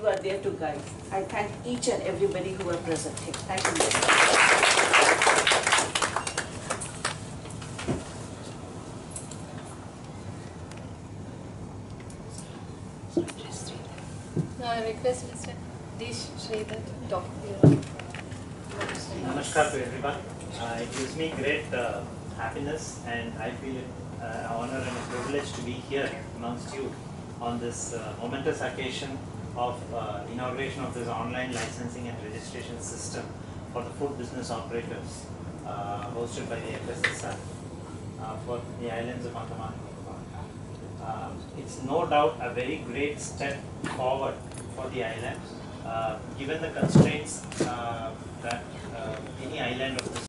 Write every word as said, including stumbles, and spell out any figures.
you are there to guide. I thank each and everybody who are present here. Thank you very much. Now I request Mister Dish Sridhar to talk to you. Namaskar to everyone. Uh, it gives me great uh, happiness, and I feel it uh, an honor and a privilege to be here amongst you on this uh, momentous occasion of uh, inauguration of this online licensing and registration system for the food business operators uh, hosted by the F S S Act uh, for the islands of Andaman and Nicobar. Uh, it's no doubt a very great step forward for the island, uh, given the constraints uh, that uh, any island of this